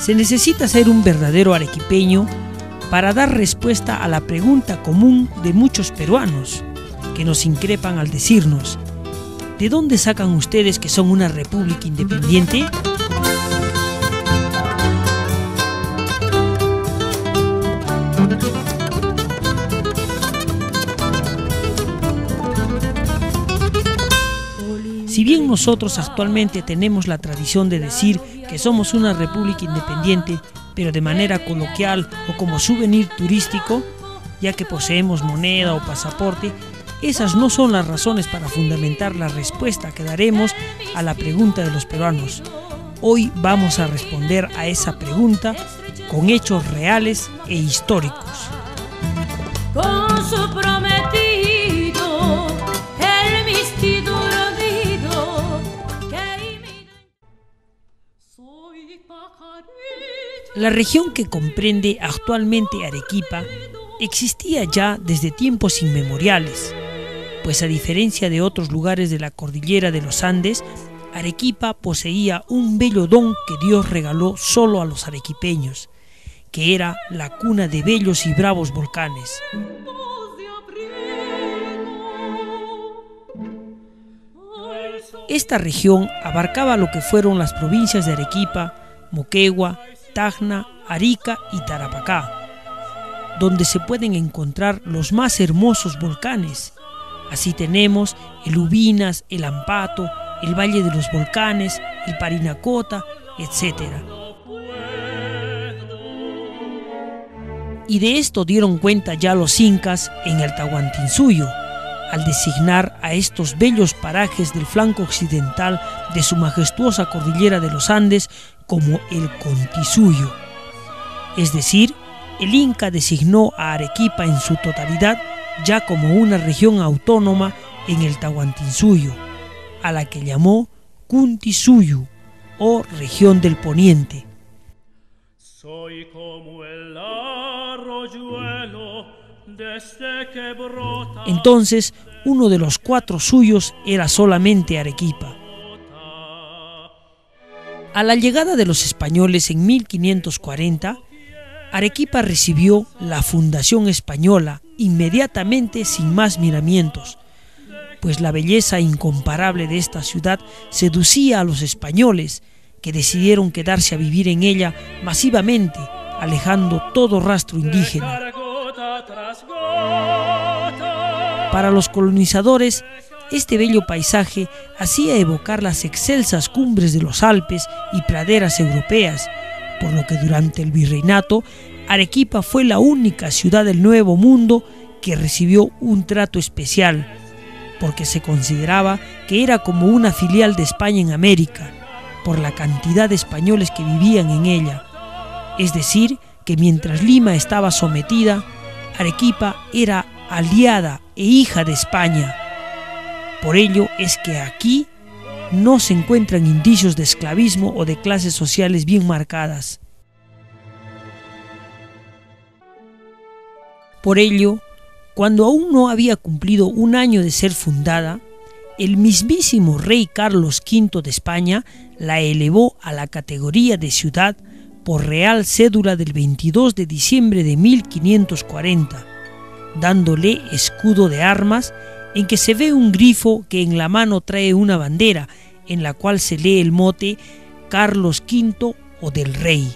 Se necesita ser un verdadero arequipeño para dar respuesta a la pregunta común de muchos peruanos que nos increpan al decirnos: ¿de dónde sacan ustedes que son una república independiente? Si bien nosotros actualmente tenemos la tradición de decir que somos una república independiente, pero de manera coloquial o como souvenir turístico, ya que poseemos moneda o pasaporte, esas no son las razones para fundamentar la respuesta que daremos a la pregunta de los peruanos. Hoy vamos a responder a esa pregunta con hechos reales e históricos. Con su prometido, el mistido olvido que soy pajarito. La región que comprende actualmente Arequipa existía ya desde tiempos inmemoriales, pues a diferencia de otros lugares de la cordillera de los Andes, Arequipa poseía un bello don que Dios regaló solo a los arequipeños, que era la cuna de bellos y bravos volcanes. Esta región abarcaba lo que fueron las provincias de Arequipa, Moquegua, Tacna, Arica y Tarapacá, donde se pueden encontrar los más hermosos volcanes. Así tenemos el Ubinas, el Ampato, el Valle de los Volcanes, el Parinacota, etc. Y de esto dieron cuenta ya los incas en el Tahuantinsuyo, al designar a estos bellos parajes del flanco occidental de su majestuosa cordillera de los Andes como el Contisuyo. Es decir, el Inca designó a Arequipa en su totalidad ya como una región autónoma en el Tahuantinsuyo, a la que llamó Kuntisuyu, o región del Poniente. Soy como el arroyuelo desde que brota. Entonces, uno de los 4 suyos era solamente Arequipa. A la llegada de los españoles en 1540, Arequipa recibió la fundación española inmediatamente sin más miramientos, pues la belleza incomparable de esta ciudad seducía a los españoles, que decidieron quedarse a vivir en ella masivamente, alejando todo rastro indígena. Para los colonizadores, este bello paisaje hacía evocar las excelsas cumbres de los Alpes y praderas europeas, por lo que durante el virreinato, Arequipa fue la única ciudad del Nuevo Mundo que recibió un trato especial, porque se consideraba que era como una filial de España en América, por la cantidad de españoles que vivían en ella. Es decir, que mientras Lima estaba sometida, Arequipa era aliada e hija de España. Por ello es que aquí no se encuentran indicios de esclavismo o de clases sociales bien marcadas. Por ello, cuando aún no había cumplido un año de ser fundada, el mismísimo rey Carlos V de España la elevó a la categoría de ciudad por real cédula del 22 de diciembre de 1540, dándole escudo de armas en que se ve un grifo que en la mano trae una bandera, en la cual se lee el mote Carlos V o del Rey.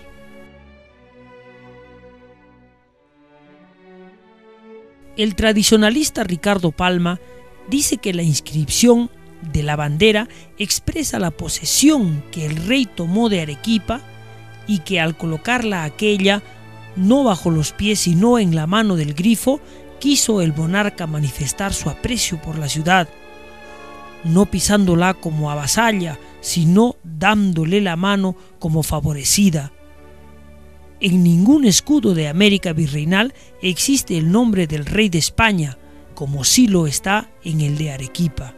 El tradicionalista Ricardo Palma dice que la inscripción de la bandera expresa la posesión que el rey tomó de Arequipa y que al colocarla aquella, no bajo los pies sino en la mano del grifo, quiso el monarca manifestar su aprecio por la ciudad, no pisándola como avasalla, sino dándole la mano como favorecida. En ningún escudo de América virreinal existe el nombre del rey de España, como sí lo está en el de Arequipa.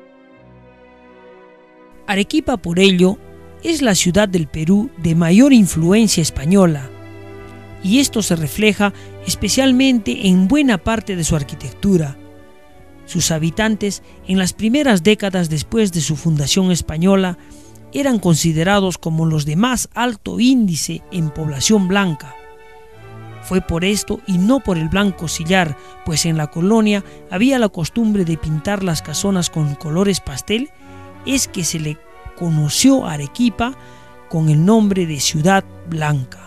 Arequipa, por ello, es la ciudad del Perú de mayor influencia española, y esto se refleja especialmente en buena parte de su arquitectura. Sus habitantes, en las primeras décadas después de su fundación española, eran considerados como los de más alto índice en población blanca. Fue por esto y no por el blanco sillar, pues en la colonia había la costumbre de pintar las casonas con colores pastel, es que se le conoció a Arequipa con el nombre de Ciudad Blanca.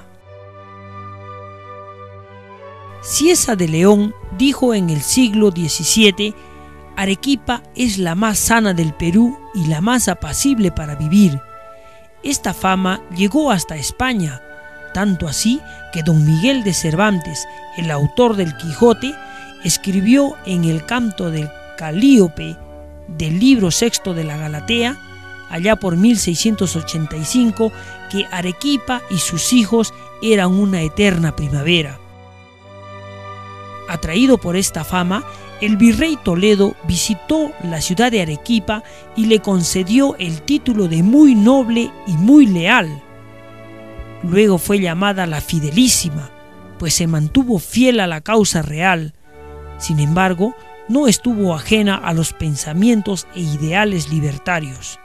Cieza de León dijo en el siglo XVII: Arequipa es la más sana del Perú y la más apacible para vivir. Esta fama llegó hasta España, tanto así que don Miguel de Cervantes, el autor del Quijote, escribió en el canto del Calíope del libro sexto de la Galatea, allá por 1685, que Arequipa y sus hijos eran una eterna primavera. Atraído por esta fama, el virrey Toledo visitó la ciudad de Arequipa y le concedió el título de muy noble y muy leal. Luego fue llamada la Fidelísima, pues se mantuvo fiel a la causa real. Sin embargo, no estuvo ajena a los pensamientos e ideales libertarios.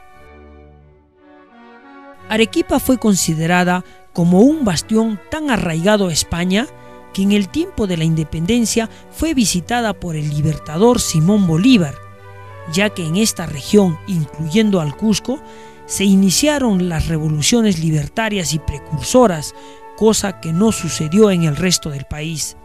Arequipa fue considerada como un bastión tan arraigado a España que en el tiempo de la independencia fue visitada por el libertador Simón Bolívar, ya que en esta región, incluyendo al Cusco, se iniciaron las revoluciones libertarias y precursoras, cosa que no sucedió en el resto del país.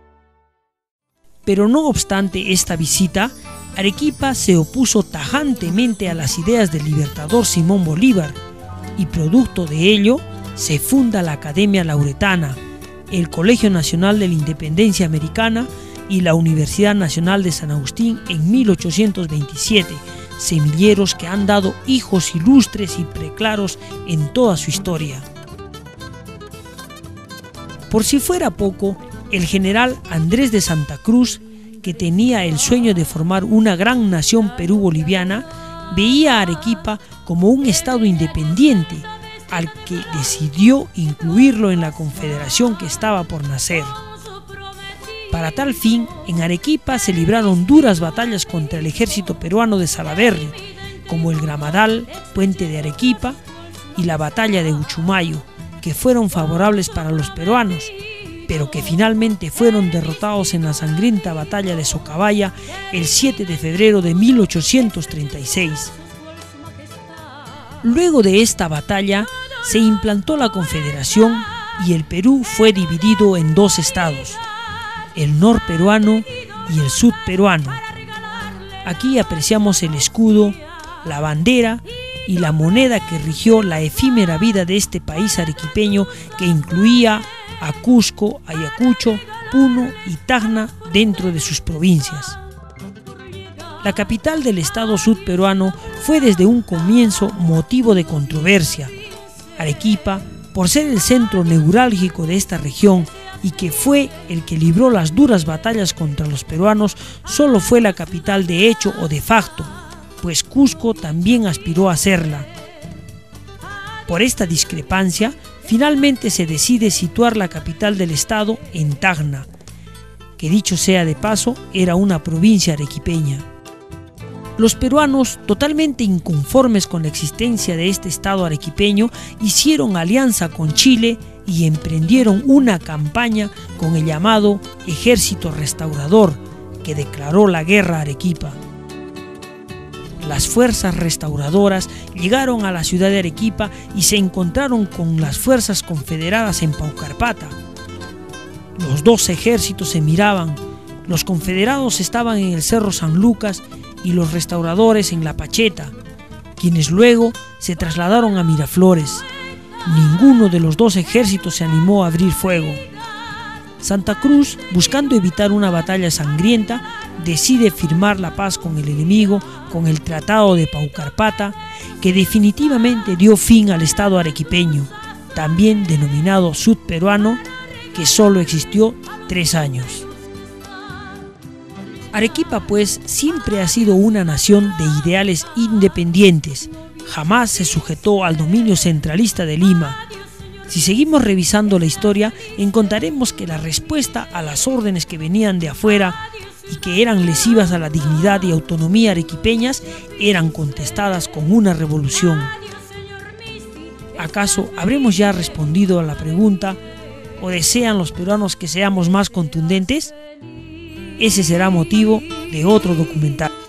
Pero no obstante esta visita, Arequipa se opuso tajantemente a las ideas del libertador Simón Bolívar, y producto de ello se funda la Academia Lauretana, el Colegio Nacional de la Independencia Americana y la Universidad Nacional de San Agustín en 1827, semilleros que han dado hijos ilustres y preclaros en toda su historia. Por si fuera poco, el general Andrés de Santa Cruz, que tenía el sueño de formar una gran nación perú-boliviana, veía a Arequipa como un estado independiente, al que decidió incluirlo en la confederación que estaba por nacer. Para tal fin, en Arequipa se libraron duras batallas contra el ejército peruano de Salaverry, como el Gramadal, Puente de Arequipa y la batalla de Uchumayo, que fueron favorables para los peruanos, pero que finalmente fueron derrotados en la sangrienta batalla de Socabaya el 7 de febrero de 1836. Luego de esta batalla se implantó la Confederación y el Perú fue dividido en dos estados, el norperuano y el sudperuano. Aquí apreciamos el escudo, la bandera y la moneda que rigió la efímera vida de este país arequipeño, que incluía a Cusco, Ayacucho, Puno y Tacna dentro de sus provincias. La capital del estado sudperuano fue desde un comienzo motivo de controversia. Arequipa, por ser el centro neurálgico de esta región y que fue el que libró las duras batallas contra los peruanos, solo fue la capital de hecho o de facto, pues Cusco también aspiró a serla. Por esta discrepancia, finalmente se decide situar la capital del estado en Tacna, que dicho sea de paso, era una provincia arequipeña. Los peruanos, totalmente inconformes con la existencia de este estado arequipeño, hicieron alianza con Chile y emprendieron una campaña con el llamado Ejército Restaurador, que declaró la guerra a Arequipa. Las fuerzas restauradoras llegaron a la ciudad de Arequipa y se encontraron con las fuerzas confederadas en Paucarpata. Los dos ejércitos se miraban, los confederados estaban en el Cerro San Lucas y los restauradores en La Pacheta, quienes luego se trasladaron a Miraflores. Ninguno de los dos ejércitos se animó a abrir fuego. Santa Cruz, buscando evitar una batalla sangrienta, decide firmar la paz con el enemigo con el Tratado de Paucarpata, que definitivamente dio fin al estado arequipeño, también denominado sudperuano, que solo existió 3 años. Arequipa, pues, siempre ha sido una nación de ideales independientes, jamás se sujetó al dominio centralista de Lima. Si seguimos revisando la historia, encontraremos que la respuesta a las órdenes que venían de afuera y que eran lesivas a la dignidad y autonomía arequipeñas eran contestadas con una revolución. ¿Acaso habremos ya respondido a la pregunta o desean los peruanos que seamos más contundentes? Ese será motivo de otro documental.